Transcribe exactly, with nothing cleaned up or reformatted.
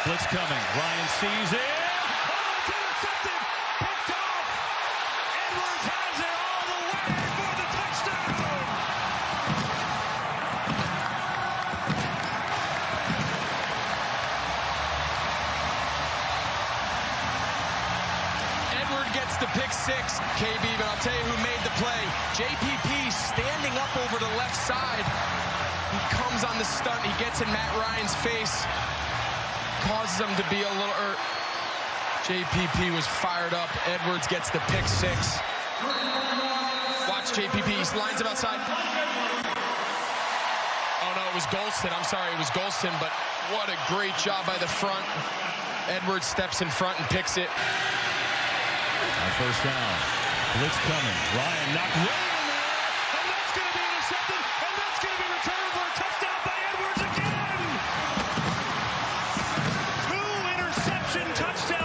Blitz coming. Ryan sees it. Oh, it's intercepted. Picked off. Edwards has it all the way for the touchdown. Edward gets the pick six, K B, but I'll tell you who made the play. J P P standing up over the left side. He comes on the stunt. He gets in Matt Ryan's face. Causes him to be a little hurt. J P P was fired up. Edwards gets the pick six. Watch J P P. He lines him outside. Oh, no, it was Golston. I'm sorry, it was Golston, but what a great job by the front. Edwards steps in front and picks it. On first down. Blitz coming. Ryan knocked way in there. And that's going to be intercepted. And that's going to be returned for a touchdown by Edwards again. Two interception touchdowns.